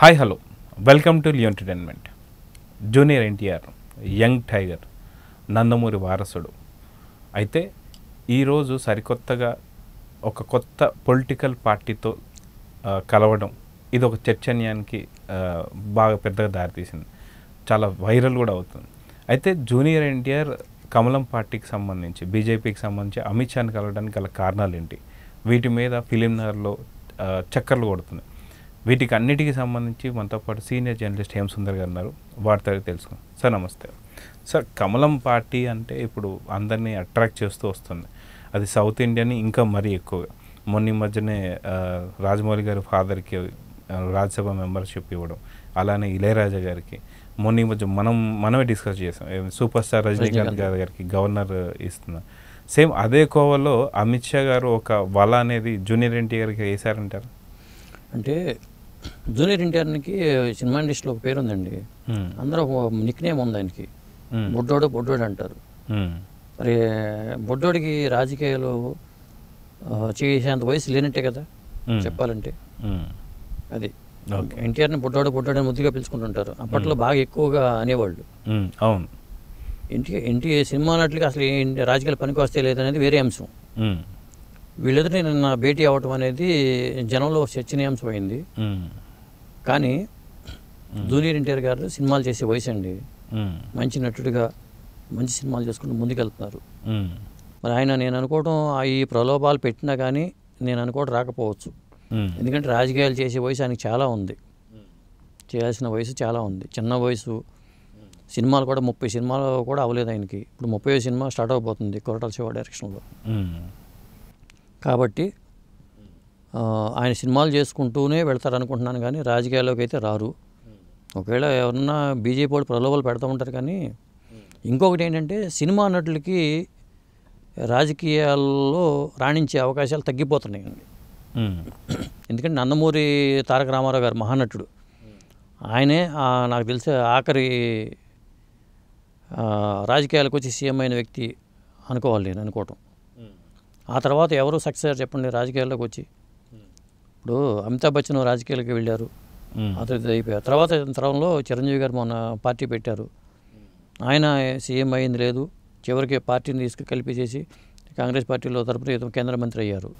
Hi hello welcome to Leo entertainment. Junior NTR young tiger Nandamuri వారసుడు అయితే ఈరోజు సరికొత్తగా ఒక కొత్త పొలిటికల్ పార్టీతో కలవడం ఇది ఒక చర్చనీయానికి బాగా పెద్దగా దారితీసింది. చాలా వైరల్ కూడా అవుతుంది. అయితే జూనియర్ ఎన్టీఆర్ కమలం పార్టీకి సంబంధించి బీజేపీకి సంబంధించి అమిత్ షాని కలవడానికి గల కారణాలు ఏంటి, వీటి మీద ఫిలిం నగర్లో చక్కర్లు కొడుతుంది. వీటికి అన్నిటికీ సంబంధించి మనతో పాటు సీనియర్ జర్నలిస్ట్ హేమసుందర్ గారు ఉన్నారు. వారితో తెలుసుకుందాం. సార్ నమస్తే. సార్, కమలం పార్టీ అంటే ఇప్పుడు అందరినీ అట్రాక్ట్ చేస్తూ వస్తుంది. అది సౌత్ ఇండియాని ఇంకా మరీ ఎక్కువగా. మొన్న మధ్యనే రాజమౌళి గారి ఫాదర్కి రాజ్యసభ మెంబర్షిప్ ఇవ్వడం, అలానే ఇళయరాజా గారికి మొన్న మధ్య మనమే డిస్కస్ చేసాం, సూపర్ స్టార్ రజనీకాంత్ గారికి గవర్నర్ ఇస్తున్నారు. సేమ్ అదే కోవలో అమిత్ షా గారు ఒక వల అనేది జూనియర్ ఎన్టీఆర్కి వేశారంటారు. అంటే జూనియర్ ఎన్టీఆర్కి సినిమా ఇండస్ట్రీలో ఒక పేరు ఉందండి. అందరూ ఒక నిక్ నేమ్ ఉంది ఆయనకి, బొడ్డోడు అంటారు. మరి బొడ్డోడికి రాజకీయాలు చేసేంత వయసు లేనట్టే కదా చెప్పాలంటే. అది ఎన్టీఆర్ని బొడ్డోడు అని ముద్దుగా పిలుచుకుంటుంటారు. అప్పట్లో బాగా ఎక్కువగా అనేవాళ్ళు. అవును, ఎన్టీఆర్ సినిమా నటులకి అసలు రాజకీయాలు పనికి వస్తే లేదనేది వేరే అంశం. వీళ్ళిద్దరిని నిన్న భేటీ అవ్వటం అనేది జనంలో చర్చనీయాంశమైంది. కానీ జూనియర్ ఎన్టీఆర్ గారు సినిమాలు చేసే వయసు అండి. మంచి నటుడిగా మంచి సినిమాలు చేసుకుంటూ ముందుకెళ్తున్నారు. మరి ఆయన నేను అనుకోవడం ఈ ప్రలోభాలు పెట్టినా కానీ నేను అనుకోవడం రాకపోవచ్చు. ఎందుకంటే రాజకీయాలు చేసే వయసు ఆయనకి చాలా ఉంది, చేయాల్సిన వయసు చాలా ఉంది. చిన్న వయసు, సినిమాలు కూడా 30 సినిమాలు కూడా అవ్వలేదు ఆయనకి. ఇప్పుడు 30వ సినిమా స్టార్ట్ అవబోతుంది కొరటాల శివ డైరెక్షన్లో. కాబట్టి ఆయన సినిమాలు చేసుకుంటూనే వెళ్తారనుకుంటున్నాను, కానీ రాజకీయాల్లోకి అయితే రారు. ఒకవేళ ఎవరన్నా బీజేపీ వాళ్ళు ప్రలోభాలు పెడతా ఉంటారు. కానీ ఇంకొకటి ఏంటంటే సినిమా నటులకి రాజకీయాల్లో రాణించే అవకాశాలు తగ్గిపోతున్నాయండి. ఎందుకంటే నందమూరి తారక రామారావు గారు మహానటుడు, ఆయనే నాకు తెలిసే ఆఖరి రాజకీయాలకు వచ్చి సీఎం అయిన వ్యక్తి అనుకోవాలి నేను అనుకోవటం. ఆ తర్వాత ఎవరు సక్సెస్ చెప్పండి రాజకీయాల్లోకి వచ్చి. ఇప్పుడు అమితాబ్ బచ్చన్ రాజకీయాలకు వెళ్ళారు, అతను అయిపోయారు. తర్వాత తరంలో చిరంజీవి గారు మొన్న పార్టీ పెట్టారు, ఆయన సీఎం అయింది లేదు. చివరికి పార్టీని కలిపేసేసి కాంగ్రెస్ పార్టీలో తరపున కేంద్ర మంత్రి అయ్యారు.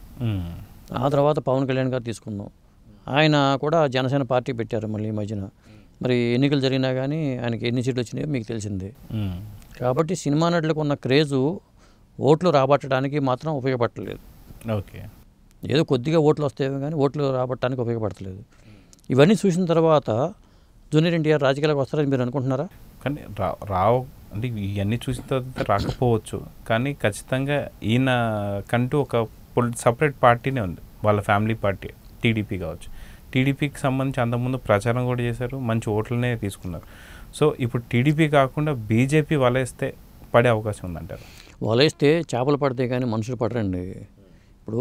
ఆ తర్వాత పవన్ కళ్యాణ్ గారు తీసుకున్నాం, ఆయన కూడా జనసేన పార్టీ పెట్టారు మళ్ళీ ఈ మధ్యన. మరి ఎన్నికలు జరిగినా కానీ ఆయనకి ఎన్ని సీట్లు వచ్చినాయో మీకు తెలిసిందే. కాబట్టి సినిమా నటులకు ఉన్న క్రేజు ఓట్లు రాబట్టడానికి మాత్రం ఉపయోగపడలేదు. ఓకే, ఏదో కొద్దిగా ఓట్లు వస్తాయో కానీ ఓట్లు రాబట్టడానికి ఉపయోగపడతలేదు. ఇవన్నీ చూసిన తర్వాత జూనియర్ ఎన్టీఆర్ రాజకీయాలకు వస్తారని మీరు అనుకుంటున్నారా? కానీ రావు అంటే ఇవన్నీ చూసిన తర్వాత రాకపోవచ్చు, కానీ ఖచ్చితంగా ఈయన కంటూ ఒక సపరేట్ పార్టీనే ఉంది, వాళ్ళ ఫ్యామిలీ పార్టీ టీడీపీ కావచ్చు. టీడీపీకి సంబంధించి అంతకుముందు ప్రచారం కూడా చేశారు, మంచి ఓట్లనే తీసుకున్నారు. సో ఇప్పుడు టీడీపీ కాకుండా బీజేపీ వలేస్తే పడే అవకాశం ఉందంటారు. వలేస్తే చేపలు పడితే కానీ మనుషులు పడరండి. ఇప్పుడు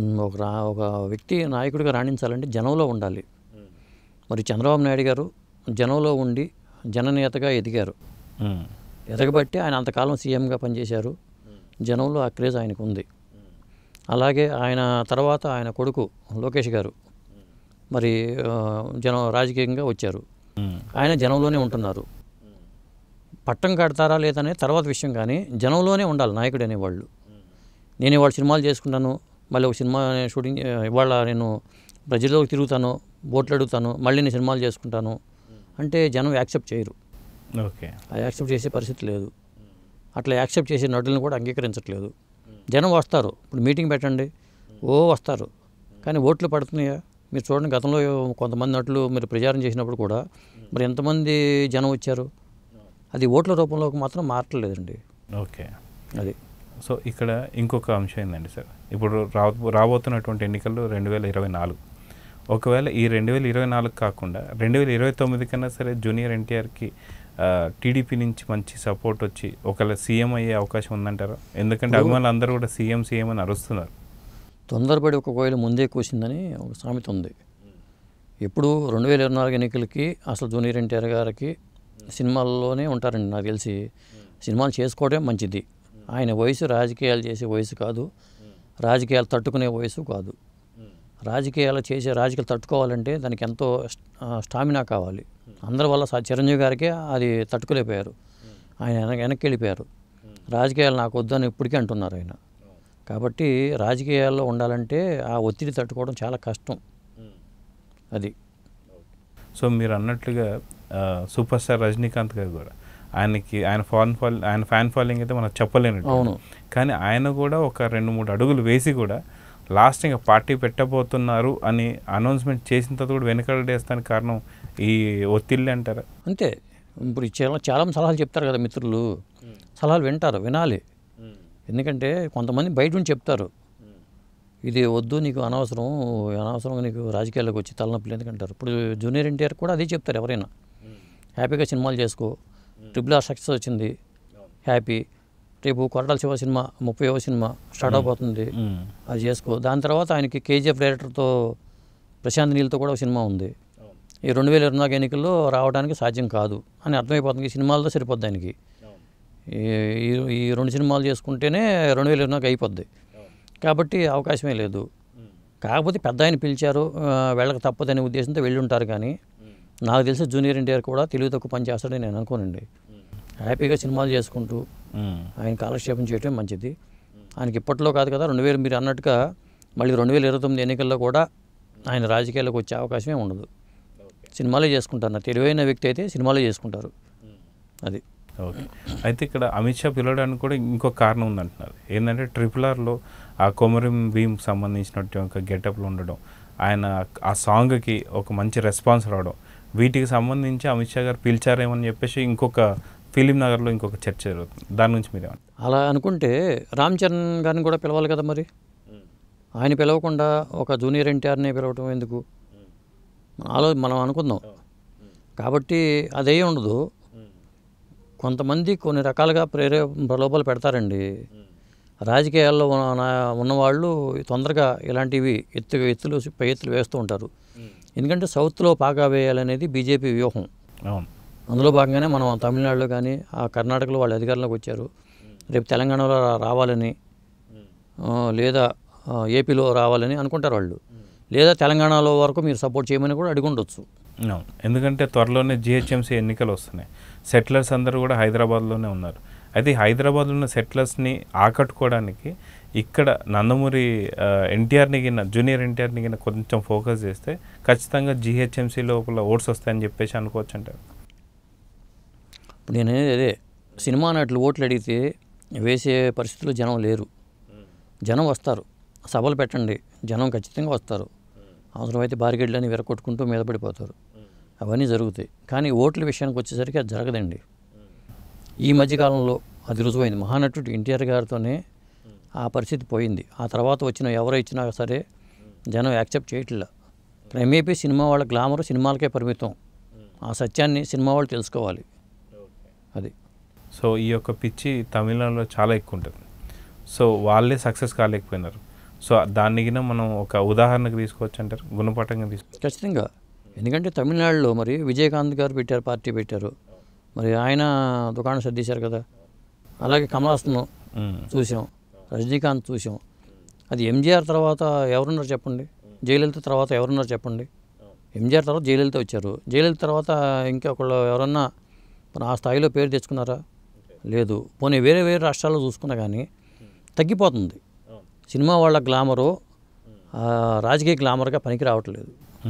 ఒక వ్యక్తి నాయకుడిగా రాణించాలంటే జనంలో ఉండాలి. మరి చంద్రబాబు నాయుడు గారు జనంలో ఉండి జననేతగా ఎదిగారు. ఎదగబట్టి ఆయన అంతకాలం సీఎంగా పనిచేశారు. జనంలో ఆ క్రేజ్ ఆయనకు ఉంది. అలాగే ఆయన తర్వాత ఆయన కొడుకు లోకేష్ గారు మరి రాజకీయంగా వచ్చారు. ఆయన జనంలోనే ఉంటున్నారు. పట్టం కడతారా లేదనే తర్వాత విషయం, కానీ జనంలోనే ఉండాలి నాయకుడు అనేవాళ్ళు. నేను ఇవాళ సినిమాలు చేసుకుంటాను, మళ్ళీ ఒక సినిమా షూటింగ్, ఇవాళ నేను ప్రజల్లోకి తిరుగుతాను, ఓట్లు అడుగుతాను, మళ్ళీ నేను సినిమాలు చేసుకుంటాను అంటే జనం యాక్సెప్ట్ చేయరు. ఓకే, యాక్సెప్ట్ చేసే పరిస్థితి లేదు. అట్లా యాక్సెప్ట్ చేసే నటులను కూడా అంగీకరించట్లేదు. జనం వస్తారు, ఇప్పుడు మీటింగ్ పెట్టండి వస్తారు, కానీ ఓట్లు పడుతున్నాయా మీరు చూడండి. గతంలో కొంతమంది నటులు మీరు ప్రచారం చేసినప్పుడు కూడా మరి ఎంతమంది జనం వచ్చారు, అది ఓట్ల రూపంలోకి మాత్రం మారట్లేదండి. ఓకే, అది. సో ఇక్కడ ఇంకొక అంశం ఏంటండి సార్, ఇప్పుడు రాబోతున్నటువంటి ఎన్నికలు 2024. ఒకవేళ ఈ 2024 కాకుండా 2029 కన్నా సరే జూనియర్ ఎన్టీఆర్కి టీడీపీ నుంచి మంచి సపోర్ట్ వచ్చి ఒకవేళ సీఎం అయ్యే అవకాశం ఉందంటారా? ఎందుకంటే అభిమానులు అందరూ కూడా సీఎం అని అరుస్తున్నారు. తొందరపడి ఒక కోయిల ముందే కూసిందని ఒక సామెత ఉంది. ఇప్పుడు 2024 ఎన్నికలకి అసలు జూనియర్ ఎన్టీఆర్ గారికి సినిమాల్లోనే ఉంటారండి. నాకు తెలిసి సినిమాలు చేసుకోవడమే మంచిది. ఆయన వయసు రాజకీయాలు చేసే వయసు కాదు, రాజకీయాలు తట్టుకునే వయసు కాదు. రాజకీయాలు తట్టుకోవాలంటే దానికి ఎంతో స్టామినా కావాలి. అందరి వల్ల చిరంజీవి గారికి అది తట్టుకోలేకపోయారు, ఆయన వెనక్కి వెళ్ళిపోయారు. రాజకీయాలు నాకు వద్దని ఇప్పటికీ అంటున్నారు ఆయన. కాబట్టి రాజకీయాల్లో ఉండాలంటే ఆ ఒత్తిడి తట్టుకోవడం చాలా కష్టం. అది. సో మీరు అన్నట్లుగా సూపర్ స్టార్ రజనీకాంత్ గారు కూడా ఆయన ఫ్యాన్ ఫాలోయింగ్ అయితే మనం చెప్పలేను. అవును. కానీ ఆయన కూడా ఒక 2-3 అడుగులు వేసి కూడా లాస్ట్ ఇంకా పార్టీ పెట్టబోతున్నారు అని అనౌన్స్మెంట్ చేసిన తర్వాత కూడా వెనకడేస్తానికి కారణం ఈ ఒత్తిళ్ళే అంటారా? అంతే. ఇప్పుడు చాలా సలహాలు చెప్తారు కదా మిత్రులు, సలహాలు వినాలి. ఎందుకంటే కొంతమంది బయట నుంచి చెప్తారు, ఇది వద్దు, నీకు అనవసరంగా నీకు రాజకీయాల్లోకి వచ్చి తలనొప్పులు ఎందుకంటారు. ఇప్పుడు జూనియర్ ఎన్టీఆర్ కూడా అదే చెప్తారు ఎవరైనా. హ్యాపీగా సినిమాలు చేసుకో, RRR సక్సెస్ వచ్చింది, హ్యాపీ. రేపు కొరటాల శివ సినిమా 30వ సినిమా స్టార్ట్ అవబోతుంది, అది చేసుకో. దాని తర్వాత ఆయనకి KGF డైరెక్టర్తో ప్రశాంత్ నీల్తో కూడా ఒక సినిమా ఉంది. ఈ 2024 ఎన్నికల్లో రావడానికి సాధ్యం కాదు అని అర్థమైపోతుంది. ఈ సినిమాలతో సరిపోద్ది ఆయనకి. ఈ 2 సినిమాలు చేసుకుంటేనే 2024 అయిపోద్ది. కాబట్టి అవకాశమే లేదు. కాకపోతే పెద్ద ఆయన పిలిచారు, వెళ్ళక తప్పదనే ఉద్దేశంతో వెళ్ళి ఉంటారు. కానీ నాకు తెలిసి జూనియర్ ఎన్టీఆర్ కూడా తెలివి తక్కువ పని చేస్తాడని నేను అనుకోనండి. హ్యాపీగా సినిమాలు చేసుకుంటూ ఆయన కాలక్షేపం చేయటం మంచిది. ఆయనకి ఇప్పట్లో కాదు కదా, మీరు అన్నట్టుగా మళ్ళీ 2029 ఎన్నికల్లో కూడా ఆయన రాజకీయాల్లోకి వచ్చే అవకాశమే ఉండదు. సినిమాలే చేసుకుంటారు. తెలివైన వ్యక్తి అయితే సినిమాలే చేసుకుంటారు. అది. ఓకే. అయితే ఇక్కడ అమిత్ షా పిలవడానికి కూడా ఇంకొక కారణం ఉందంటున్నారు. ఏంటంటే RRRలో ఆ కొమరం భీమ్ సంబంధించినట్టు ఒక గెటప్లో ఉండడం, ఆయన ఆ సాంగ్కి ఒక మంచి రెస్పాన్స్ రావడం, వీటికి సంబంధించి అమిత్ షా గారు పిలిచారేమని చెప్పేసి ఇంకొక ఫిలిం నగర్లో ఇంకొక చర్చ జరుగుతుంది. దాని నుంచి మీరేమంటారు? అలా అనుకుంటే రామ్ చరణ్ గారిని కూడా పిలవాలి కదా మరి. ఆయన పిలవకుండా ఒక జూనియర్ ఎన్టీఆర్ని పిలవటం ఎందుకు? మనం అనుకుందాం. కాబట్టి అదే ఉండదు. కొంతమంది కొన్ని రకాలుగా ప్రలోభాలు పెడతారండి. రాజకీయాల్లో ఉన్నవాళ్ళు తొందరగా ఇలాంటివి పై ఎత్తులు వేస్తూ ఉంటారు. ఎందుకంటే సౌత్లో పాగా వేయాలనేది బీజేపీ వ్యూహం. అందులో భాగంగానే మనం తమిళనాడులో కానీ ఆ కర్ణాటకలో వాళ్ళు అధికారంలోకి వచ్చారు. రేపు తెలంగాణలో రావాలని, లేదా ఏపీలో రావాలని అనుకుంటారు వాళ్ళు. లేదా తెలంగాణలో వరకు మీరు సపోర్ట్ చేయమని కూడా అడిగి ఉండొచ్చు. ఎందుకంటే త్వరలోనే GHMC ఎన్నికలు వస్తున్నాయి. సెటిలర్స్ అందరూ కూడా హైదరాబాద్లోనే ఉన్నారు. అయితే హైదరాబాద్లో ఉన్న సెటిలర్స్ని ఆకట్టుకోవడానికి ఇక్కడ నందమూరి జూనియర్ ఎన్టీఆర్ని గిన్న కొంచెం ఫోకస్ చేస్తే ఖచ్చితంగా GHMC లోపల ఓట్స్ వస్తాయని చెప్పేసి అనుకోవచ్చు అంటారు. ఇప్పుడు నేను అదే సినిమా నటులు ఓట్లు అడిగితే వేసే పరిస్థితుల్లో జనం లేరు. జనం వస్తారు, సభలు పెట్టండి, జనం ఖచ్చితంగా వస్తారు. అవసరమైతే బారిగేడ్లని విరగొట్టుకుంటూ మీద పడిపోతారు. అవన్నీ జరుగుతాయి. కానీ ఓట్ల విషయానికి వచ్చేసరికి అది జరగదండి. ఈ మధ్యకాలంలో అది రుజువైంది. మహానటుడు NTR గారితోనే ఆ పరిస్థితి పోయింది. ఆ తర్వాత వచ్చిన ఎవరు ఇచ్చినా సరే జనం యాక్సెప్ట్ చేయట్లా. MAP సినిమా వాళ్ళ గ్లామర్ సినిమాలకే పరిమితం. ఆ సత్యాన్ని సినిమా వాళ్ళు తెలుసుకోవాలి. అది. సో ఈ యొక్క పిచ్చి తమిళనాడులో చాలా ఎక్కువ ఉంటుంది. సో వాళ్ళే సక్సెస్ కాలేకపోయినారు. సో దాన్ని గిన మనం ఒక ఉదాహరణకు తీసుకోవచ్చు అంటారు, గుణపాఠంగా తీసుకోవచ్చు. ఖచ్చితంగా. ఎందుకంటే తమిళనాడులో మరి విజయకాంత్ గారు పార్టీ పెట్టారు. మరి ఆయన దుకాణం సర్దీశారు కదా. అలాగే కమలాసన్ చూసాం, రజనీకాంత్ చూసాం. అది MGR తర్వాత ఎవరున్నారు చెప్పండి? జయలలిత తర్వాత ఎవరున్నారు చెప్పండి? MGR తర్వాత జయలలిత వచ్చారు. జయలలిత తర్వాత ఇంకొకళ్ళు ఎవరన్నా మన ఆ స్థాయిలో పేరు తెచ్చుకున్నారా? లేదు. పోనీ వేరే రాష్ట్రాల్లో చూసుకున్నా కానీ తగ్గిపోతుంది. సినిమా వాళ్ళ గ్లామరు రాజకీయ గ్లామర్గా పనికి రావట్లేదు.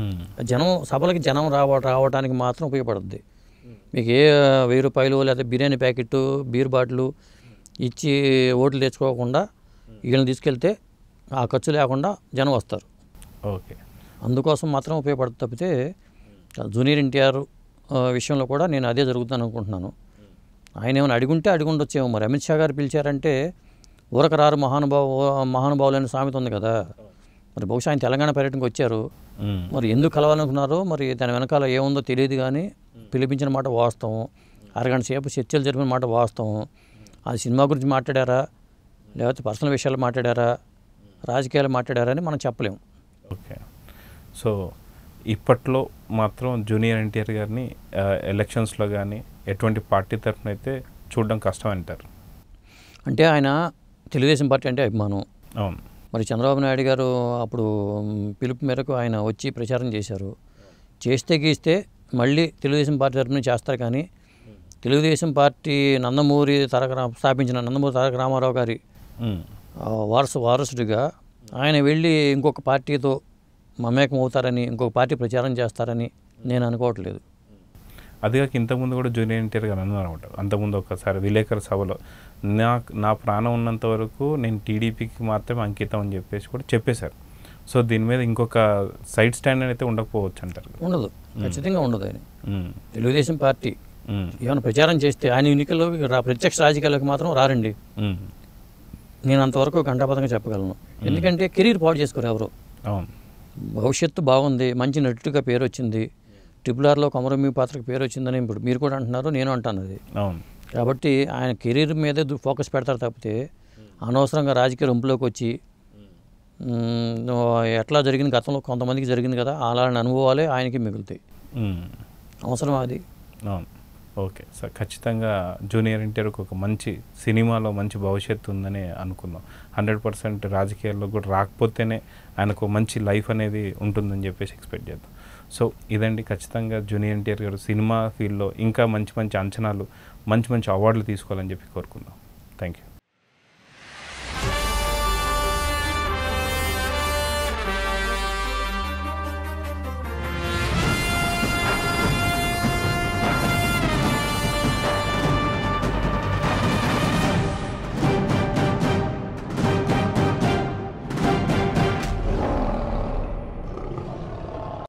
సభలకి జనం రావడానికి మాత్రం ఉపయోగపడుద్ది. మీకు ఏ 1000 రూపాయలు లేదా బిర్యానీ ప్యాకెట్, బీర్ బాటిల్ ఇచ్చి ఓట్లు తెచ్చుకోకుండా వీళ్ళని తీసుకెళ్తే ఆ ఖర్చు లేకుండా జనం వస్తారు. ఓకే. అందుకోసం మాత్రం ఉపయోగపడుతుంది తప్పితే జూనియర్ ఎన్టీఆర్ విషయంలో కూడా నేను అదే జరుగుతుందని అనుకుంటున్నాను. ఆయన ఏమైనా అడిగి ఉండొచ్చేమో. మరి అమిత్ షా గారు పిలిచారంటే ఊరక రారు మహానుభావులు అనే సామెత ఉంది కదా. మరి బహుశా ఆయన తెలంగాణ పర్యటనకు వచ్చారు. మరి ఎందుకు కలవాలనుకున్నారో మరి దాని వెనకాల ఏముందో తెలియదు. కానీ పిలిపించిన మాట వాస్తవం. అరగంట సేపు చర్చలు జరిపిన మాట వాస్తవం. అది సినిమా గురించి మాట్లాడారా, లేకపోతే పర్సనల్ విషయాలు మాట్లాడారా, రాజకీయాలు మాట్లాడారా అని మనం చెప్పలేము. ఓకే. సో ఇప్పట్లో మాత్రం జూనియర్ ఎన్టీఆర్ గారిని ఎలక్షన్స్లో కానీ ఎటువంటి పార్టీ తరఫున అయితే చూడడం కష్టం అంటారు. అంటే ఆయన తెలుగుదేశం పార్టీ అంటే అభిమానం. అవును. మరి చంద్రబాబు నాయుడు గారు అప్పుడు పిలుపు మేరకు ఆయన వచ్చి ప్రచారం చేశారు. చేస్తే గీస్తే మళ్ళీ తెలుగుదేశం పార్టీ తరఫున చేస్తారు, కానీ తెలుగుదేశం పార్టీ స్థాపించిన నందమూరి తారక రామారావు గారి వారసుడిగా ఆయన వెళ్ళి ఇంకొక పార్టీతో మమేకం అవుతారని, ఇంకొక పార్టీ ప్రచారం చేస్తారని నేను అనుకోవట్లేదు. అదిగాక ఇంతకుముందు కూడా జూనియర్ ఎన్టీఆర్ గారు అన్నారు అనమాట. అంతకుముందు ఒకసారి విలేకరుల సభలో నా ప్రాణం ఉన్నంత వరకు నేను టీడీపీకి మాత్రమే అంకితం అని చెప్పేసి కూడా చెప్పేశారు. సో దీని మీద ఇంకొక సైడ్ స్టాండ్ అయితే ఉండకపోవచ్చు అంటారు. ఉండదు, ఖచ్చితంగా ఉండదు. ఆయన తెలుగుదేశం పార్టీ ఏమైనా ప్రచారం చేస్తే ఆయన ఎన్నికల్లో ప్రత్యక్ష రాజకీయాలకు మాత్రం రారండి. నేను అంతవరకు ఘంటాపథంగా చెప్పగలను. ఎందుకంటే కెరీర్ పాడు చేసుకోరు ఎవరు. అవును, భవిష్యత్తు బాగుంది, మంచి నటుడిగా పేరు వచ్చింది, RRRలో కొమరమి పాత్రకు పేరు వచ్చిందని ఇప్పుడు మీరు కూడా అంటున్నారు, నేను అంటాను అది. అవును, కాబట్టి ఆయన కెరీర్ మీదే ఫోకస్ పెడతారు తప్పితే అనవసరంగా రాజకీయ రొంపులోకి వచ్చి ఎట్లా జరిగింది గతంలో కొంతమందికి జరిగింది కదా, అలాంటి అనుభవాలే ఆయనకి మిగులుతాయి. అవసరం అది. అవును, ఓకే సార్. ఖచ్చితంగా జూనియర్ ఎన్టీఆర్కి ఒక మంచి సినిమాలో మంచి భవిష్యత్తు ఉందని అనుకుందాం. 100% రాజకీయాల్లో కూడా రాకపోతేనే ఆయనకు మంచి లైఫ్ అనేది ఉంటుందని చెప్పేసి ఎక్స్పెక్ట్ చేద్దాం. సో ఇదండి, ఖచ్చితంగా జూనియర్ ఎన్టీఆర్ గారు సినిమా ఫీల్డ్లో ఇంకా మంచి మంచి అంచనాలు, మంచి మంచి అవార్డులు తీసుకోవాలని చెప్పి కోరుకుందాం. Thank you.